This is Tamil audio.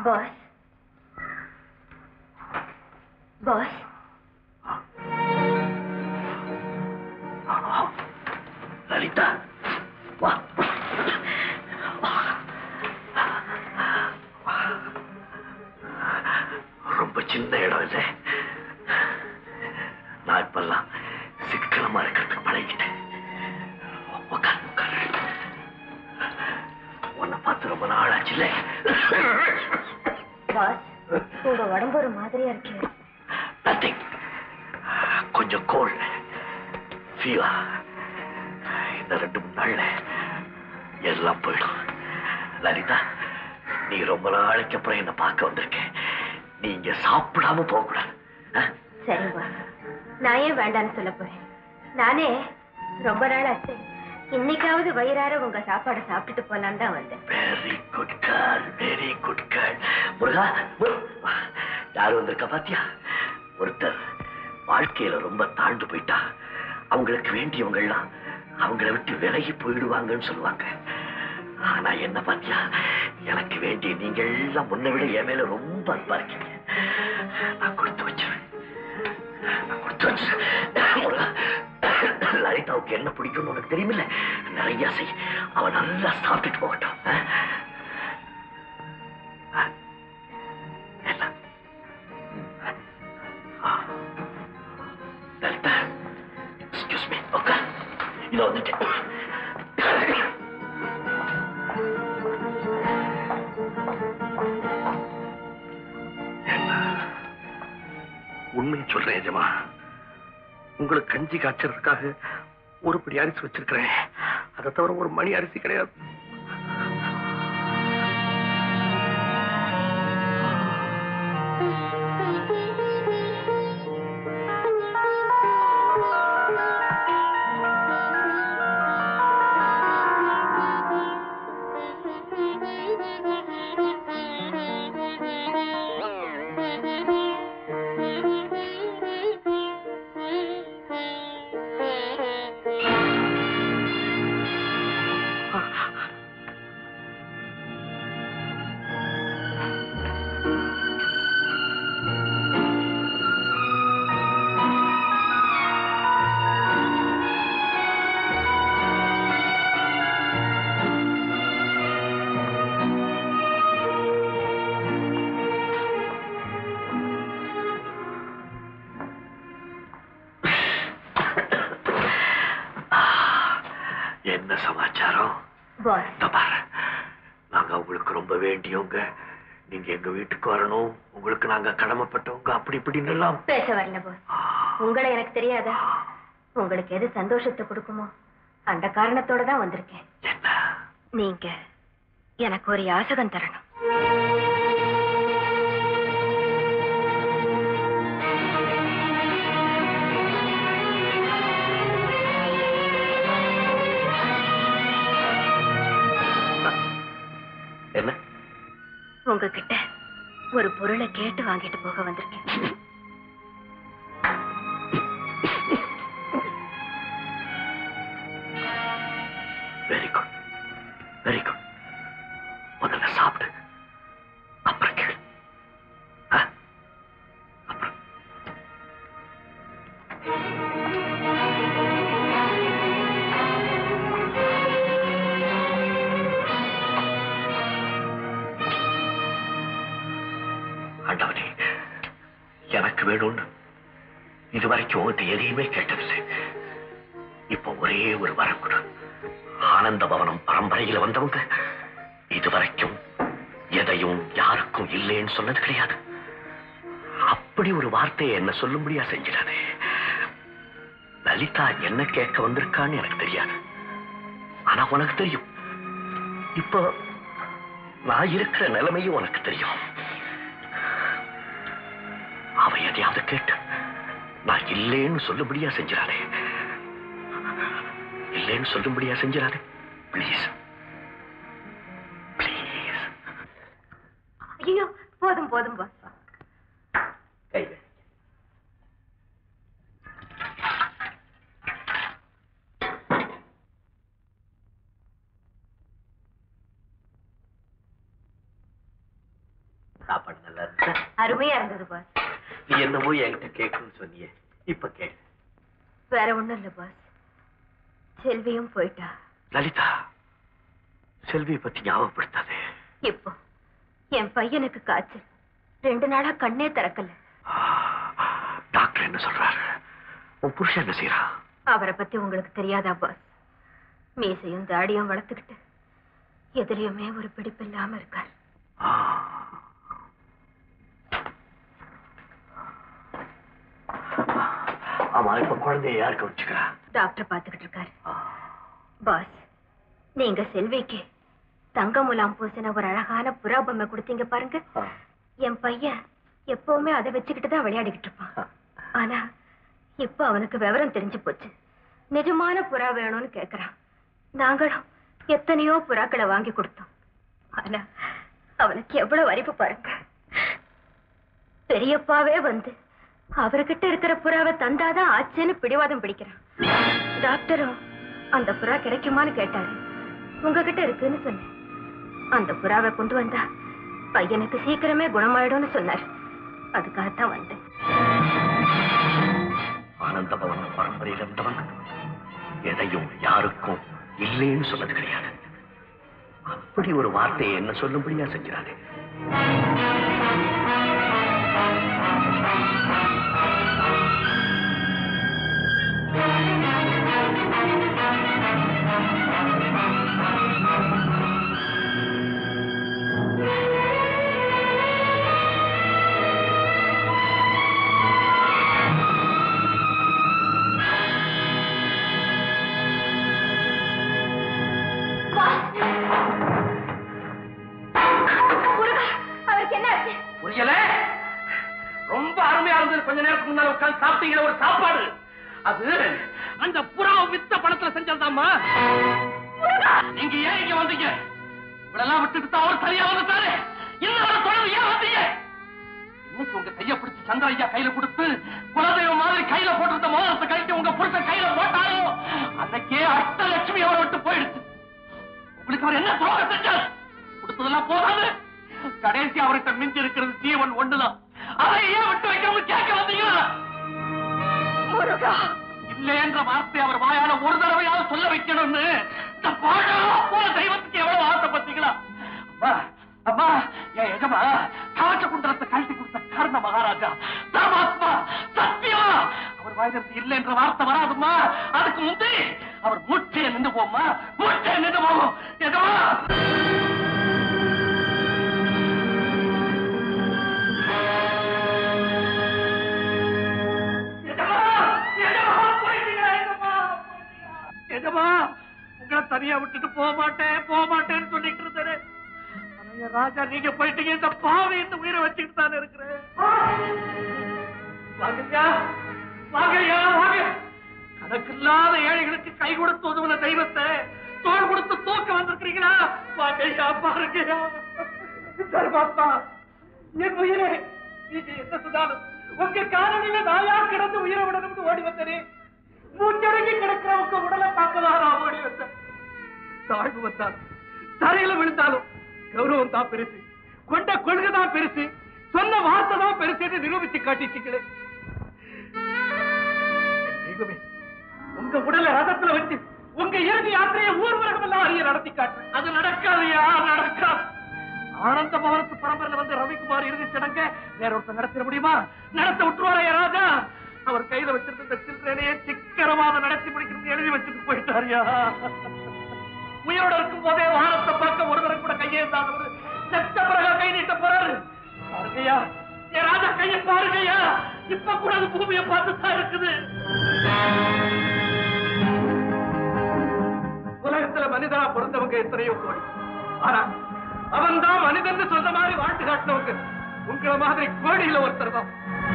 பாஸ் பாஸ் லலிதா வா. ரொம்ப சின்ன இடம் இல்லை. நான் இப்பெல்லாம் சிக்கனமா இருக்கிறதுக்கு பழகிட்டேன். உன்னை பார்த்து ரொம்ப நாள் ஆச்சுல்ல. உங்க உடம்பு ஒரு மாதிரியா இருக்கு. நத்திங், கொஞ்சம் கோல்ட் ஃபீவா. இந்த 2-3 நாள்ல எல்லாம் போயிடும். லலிதா, நீ ரொம்ப நாளைக்கு அப்புறம் என்ன பார்க்க வந்திருக்க. நீங்க சாப்பிடாம போக கூடாது. சரி பாஸ், நான் ஏன் வேண்டான்னு சொல்ல போறேன். நானே ரொம்ப நாள் ஆச்சு, இன்னைக்காவது வயிறார உங்க சாப்பாடு சாப்பிட்டுட்டு போலான்னு தான் வந்தேன். Very good girl, very good girl. முருகா, யாரு வந்திருக்கா பாத்தியா? ஒருத்தர் வாழ்க்கையில ரொம்ப தாழ்ந்து போயிட்டா அவங்களுக்கு வேண்டியவங்க எல்லாம் அவங்கள விட்டு விலகி போயிடுவாங்கன்னு சொல்லுவாங்க. ஆனா என்ன பாத்தியா, எனக்கு வேண்டிய நீங்க எல்லாம் முன்ன விட என் மேல ரொம்ப அன்பா இருக்கீங்க. நான் கொடுத்து வச்சேன். லலிதாவுக்கு என்ன பிடிக்கும் உனக்கு தெரியுமில்ல, நிறைய செய். அவ நல்லா சாப்பிட்டுட்டு போகட்டும். Lalitha, excuse me. ஓகே, இதோ வந்துட்டேன். உண்மையை சொல்றேன் எஜமா, உங்களுக்கு கஞ்சி காய்ச்சறதுக்காக ஒரு படி அரிசி வச்சிருக்கிறேன். அதை தவிர ஒரு மணி அரிசி கிடையாது. நாங்க உங்களுக்கு ரொம்ப வேண்டியவங்க. நீங்க எங்க வீட்டுக்கு வரணும், உங்களுக்கு நாங்க கடமைப்பட்டவங்க, அப்படி இப்படின்னு எல்லாம் பேச வரல பாஸ். உங்களை எனக்கு தெரியாதா? உங்களுக்கு எது சந்தோஷத்தை கொடுக்குமோ அந்த காரணத்தோட தான் வந்திருக்கேன். என்ன? நீங்க எனக்கு ஒரு யாசகம் தரணும். என்ன? உங்ககிட்ட ஒரு பொருளை கேட்டு வாங்கிட்டு போக வந்திருக்கேன். Very good, very good. முதல்ல சாப்பிடு, அப்புறம் கேளு. அப்புறம் ஆண்டவனே, எனக்கு வேணும்னு இதுவரைக்கும் உங்கள்கிட்ட எதையுமே கேட்டதில்லை. இப்ப ஒரே ஒரு வரம் கொடு. ஆனந்த பவனம் பரம்பரையில வந்தவங்க இதுவரைக்கும் எதையும் யாருக்கும் இல்லைன்னு சொன்னது கிடையாது. அப்படி ஒரு வார்த்தையை என்ன சொல்லும்படியா செஞ்சிடாதே. லலிதா என்ன கேட்க வந்திருக்கான்னு எனக்கு தெரியாது, ஆனா உனக்கு தெரியும். இப்போ நான் இருக்கிற நிலைமையும் உனக்கு தெரியும். அவ எதையாவது கேட்டு நான் இல்லேன்னு சொல்லும்படியா செஞ்சிடாதே. இல்லேன்னு சொல்லும்படியா செஞ்சிடாதே. Please, please. ஐயோ, போதும் போதும் பாஸ். கைகள் சாப்பாடு நல்லா இருந்துச்சா? அருமையா இருந்தது பாஸ். நீ என்னமோ என்கிட்ட கேட்கணும்னு சொன்னியே, இப்ப கேளு. வேற ஒண்ணும் இல்ல பாஸ், செல்வியும் போயிட்டா. லலிதா, செல்வியை பத்தி ஞாபகப்படுத்தாதே. இப்போ என் பையனுக்கு காய்ச்சல், 2 நாளா கண்ணே திறக்கல. டாக்டர் என்ன சொல்றாரு? உன் புருஷன் என்ன செய்யறான்? அவரை பத்தி உங்களுக்கு தெரியாதா பாஸ்? மீசையும் தாடியும் வளர்த்துக்கிட்டு எதிலையுமே ஒரு பிடிப்பு இல்லாம இருக்கார். ஆமா, இப்ப குழந்தைய யாரு கவனிச்சுக்கிறா? டாக்டர் பாத்துக்கிட்டு இருக்காரு. பாஸ், நீங்க செல்விக்கு தங்க முலாம் பூசின ஒரு அழகான புறா பொம்மை கொடுத்தீங்க பாருங்க. என் பையன் எப்பவுமே அதை வச்சுக்கிட்டு தான் விளையாடிக்கிட்டு இருப்பான். ஆனா இப்ப அவனுக்கு விவரம் தெரிஞ்சு போச்சு. நிஜமான புறா வேணும்னு கேக்குறான். நாங்களும் எத்தனையோ புறாக்களை வாங்கி கொடுத்தோம். ஆனா அவனுக்கு எவ்வளவு அரிப்பு பாருங்க. பெரியப்பாவே வந்து அவர்கிட்ட இருக்கிற புறாவை தந்தாதான் ஆச்சுன்னு பிடிவாதம் பிடிக்கிறான். டாக்டரும் அந்த புறா கிடைக்குமான்னு கேட்டாரு. உங்ககிட்ட இருக்குன்னு சொன்னேன். அந்த புறாவை கொண்டு வந்தா பையனுக்கு சீக்கிரமே குணமாயிடும்னு சொன்னார். அதுக்காகத்தான் வந்தேன். ஆனந்த பவன் பரம்பரையில் இருந்தவன் எதையும் யாருக்கும் இல்லைன்னு சொன்னது கிடையாது. அப்படி ஒரு வார்த்தையை என்ன சொல்லும்படியா செஞ்சாரு. ரொம்ப அருமையா இருந்தது. கொஞ்ச நேரத்துக்கு முன்னால உட்கார்ந்து சாப்பிட்டீங்களா ஒரு சாப்பாடு, அது அந்த புறாவை வித்த பணத்துல செஞ்சதாமா. நீங்க ஏன் இங்க வந்தீங்க? இவளெல்லாம் விட்டுட்டு அவர் சரியா வந்துட்டாரு. இன்னொரு தொடர்ந்து ஏன் வந்தீங்க? இன்னைக்கு உங்க கைய பிடிச்சு சந்திர ஐயா கையில கொடுத்து குலதெய்வம் மாதிரி கையில போட்டிருந்த மோதிரத்தை கழித்து உங்க புருஷன் கையில போட்டாரோ அன்னைக்கே அஷ்டலட்சுமி அவரை விட்டு போயிடுச்சு. உங்களுக்கு அவர் என்ன துரோகம் செஞ்சார்? கொடுத்ததெல்லாம் போதாது, கடைசி அவர்கிட்ட மிஞ்சி இருக்கிறது ஜீவன் ஒண்ணுதான். அதை ஏன் விட்டு வைக்கணும்னு கேட்க வந்தீங்களா? இல்லை என்ற வார்த்தை அவர் வாயால ஒரு தடவையாவது சொல்ல வைக்கணும்னு இந்த பாழா போல தெய்வத்துக்கு எவ்வளவு ஆசைப்பட்டீங்களா? அம்மா, என் எஜமா காட்ச குண்டலத்தை கழட்டி கொடுத்த கர்ண மகாராஜா தர்மாத்மா சத்தியமா அவர் வாயிலிருந்து இல்லை என்ற வார்த்தை வராதுமா. அதுக்கு முந்தி அவர் மூச்சையை நின்று போமா, மூச்சையை நின்று போகும். எஜமா உங்களை தனியா விட்டுட்டு போக மாட்டேன்னு சொல்லிட்டு இருந்தேன். ராஜா நீங்க போயிட்டீங்க, இந்த பாவை இந்த உயிரை வச்சுக்கிட்டு தானே இருக்கிறேன். வாங்க. கணக்கில்லாத ஏழைகளுக்கு கை கொடுத்து உதவுன தெய்வத்தை தோல் கொடுத்து தூக்க வந்திருக்கிறீங்களா? வாங்கய்யா, பாருங்கய்யா. தர்மாத்மா, என் உயிரே, நீங்க என்ன சொன்னாலும் உங்க காலனில நாயா கிடந்து உயிரை விடணும்னு ஓடி வந்தனே. மூச்சடங்கி கிடக்கிறவங்க உடலை பார்க்கதான் நான் ஓடி வந்தேன். தாழ்வு வந்தாலும் தரையில விழுந்தாலும் கௌரவம் தான் பெருசு, கொண்ட கொள்கை தான் பெருசு, சொன்ன வார்த்தை தான் பெருசு நிரூபிச்சு காட்டிட்டீங்களே. தெய்வமே, உங்க உடலை ரதத்துல வச்சு உங்க இறுதி யாத்திரையை ஊர்வலகம் எல்லாம் அறிய நடத்தி காட்டு. அது நடக்காதையா? நடக்காது. ஆனந்த பவனத்து பரம்பரையில வந்து ரவிக்குமார் இறுதி சடங்க வேற ஒருத்தர் நடத்திட முடியுமா? நடத்த விட்டுருவாரையா ராஜா? அவர் கையில வச்சிருந்த சில்லறையே சிக்கரமாக நடத்தி முடிக்கணும்னு எழுதி வச்சுட்டு போயிட்டாரியா. உயிரோட இருக்கும் போதே வானத்தை பார்க்க ஒருவரை கூட கையே இருந்தாலும் செத்த பிறகு கை நீட்ட போறாரு. பாருங்கய்யா, என் ராஜா கையை பாருங்கய்யா. இப்ப கூட அது பூமியை பார்த்துதான் இருக்குது. உலகத்துல மனிதனா பிறந்தவங்க எத்தனையோ கோடி, ஆனா அவன் தான் மனிதன் சொல்ற மாதிரி வாழ்த்து காட்டினவங்க உங்களை மாதிரி கோடியில ஒருத்தர் தான்.